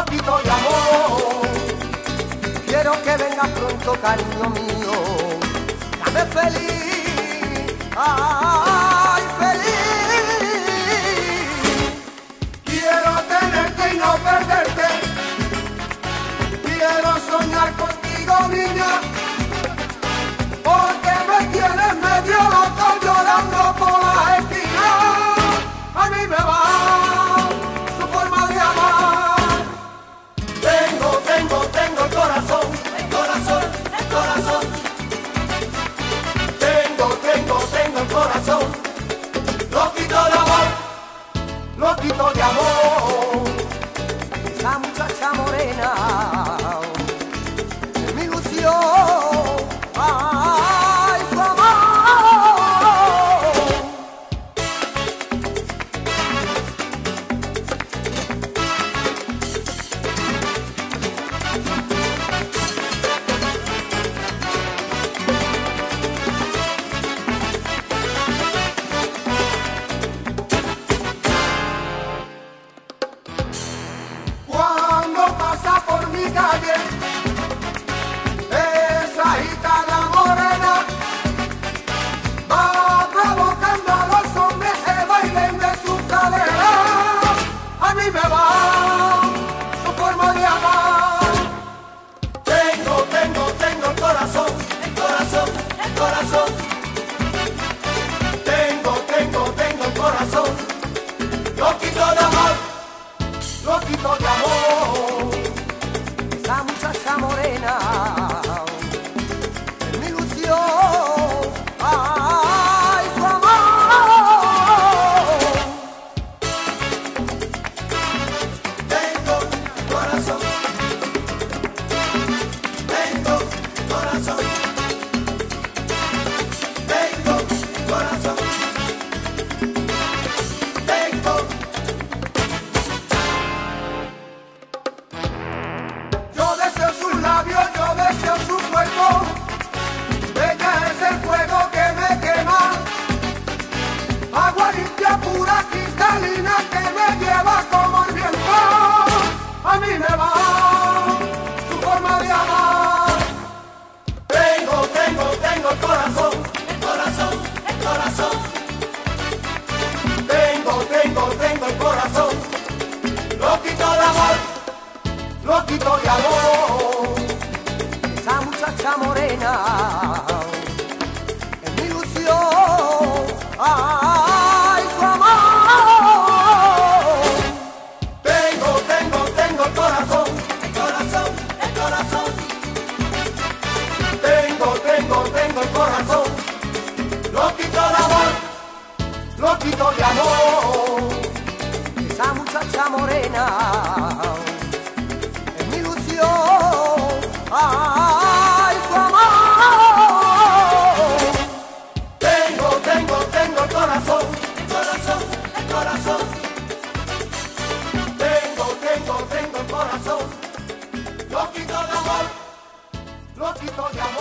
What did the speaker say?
loquito de amor. Quiero que vengas pronto, cariño mío, dame feliz, ay, feliz. Quiero tenerte y no perderte, quiero soñar contigo, niña, porque me tienes medio loco llorando por la esquina. A mí me va su forma de amar. Tengo el corazón, el corazón, el corazón. Tengo el corazón, loquito de amor, loquito de amor. Esa muchacha morena es mi ilusión, ay, su amor. Cuando pasa por mi calle esa gitana morena, va provocando a los hombres que bailen de su cadera. A mí me va su forma de amar. Tengo el corazón, el corazón, el corazón. Tengo el corazón, loquito de amor, loquito de amor. Esa muchacha morena es mi ilusión, ay, su amor. Tengo corazón, tengo corazón, tengo corazón, tengo. Yo deseo sus labios, yo deseo su cuerpo. Ella es el fuego que me quema, agua limpia, pura, cristalina, que me lleva como el viento. A mí me va su forma de amar. Tengo el corazón, el corazón, el corazón. Tengo el corazón, loquito de amor, loquito de amor. Esa muchacha morena es mi ilusión, ay, su amor. Tengo el corazón, el corazón, el corazón. Tengo el corazón, loquito de amor, loquito de amor. Esa muchacha morena es mi ilusión, ay, su amor. Tengo el corazón, el corazón, el corazón. Tengo el corazón, loquito de amor, loquito de amor.